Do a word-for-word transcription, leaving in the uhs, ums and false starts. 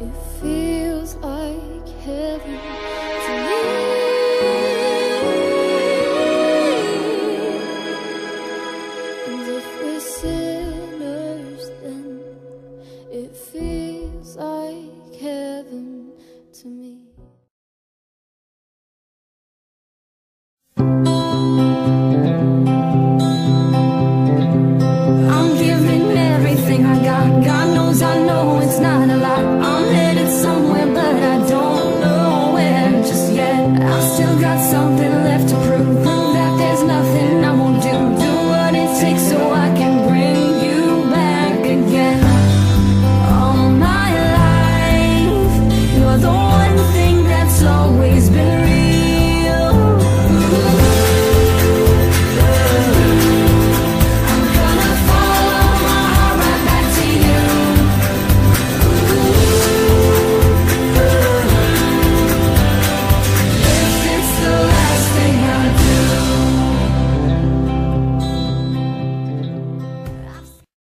It feels like heaven to me. And if we're sinners, then it feels like heaven to me. I'm giving everything I got. God knows I know